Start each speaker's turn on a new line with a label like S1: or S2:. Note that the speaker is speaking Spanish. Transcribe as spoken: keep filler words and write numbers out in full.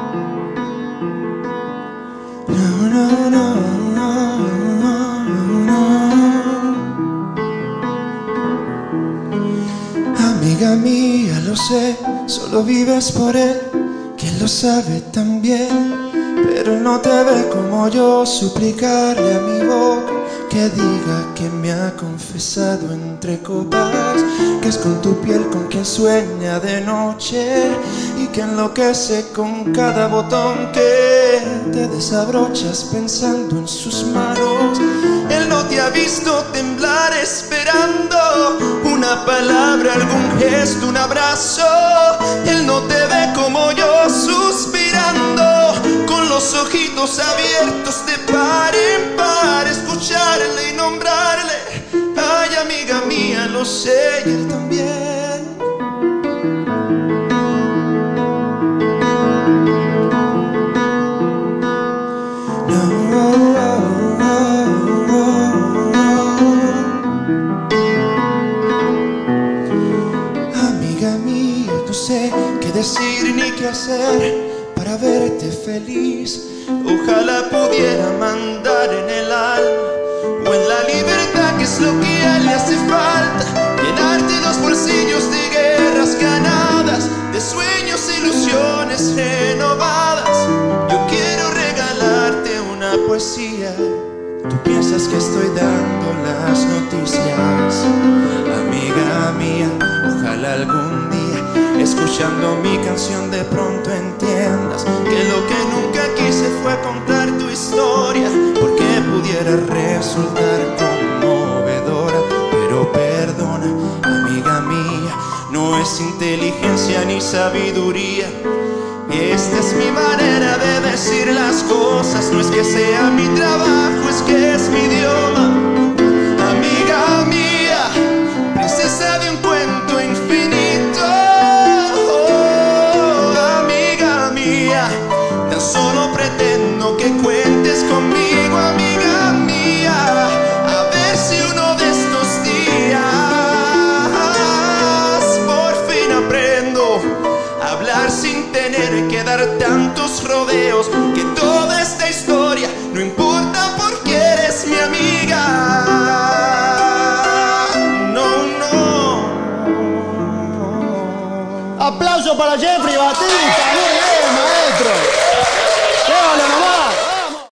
S1: No, no, no, no, no. Amiga mía, lo sé, solo vives por él, que él lo sabe también. Pero él no te ve como yo, suplicarle a mi boca que diga que me ha confesado entre copas, que es con tu piel con quien sueña de noche y que enloquece con cada botón que te desabrochas pensando en sus manos. Él no te ha visto temblar esperando una palabra, algún gesto, un abrazo. Él no te ve como yo suspirando con los ojitos abiertos de par en par, escucharle y nombrarle. Ay, amiga mía, lo sé, y él también. No, oh, oh, oh, oh. Amiga mía, no sé qué decir ni qué hacer para verte feliz. Ojalá pudiera mandar en el alma o en la libertad, que es lo que a él le hace falta. Llenarte los bolsillos de guerras ganadas, de sueños e ilusiones renovadas. Yo quiero regalarte una poesía. Tú piensas que estoy dando las noticias. Amiga mía, ojalá algún día, escuchando mi canción, de pronto entiendas que lo que nunca quise fue contar tu historia, porque pudiera resultar conmovedora. Pero perdona, amiga mía, no es inteligencia ni sabiduría. Esta es mi manera de decir las cosas, no es que sea mi trabajo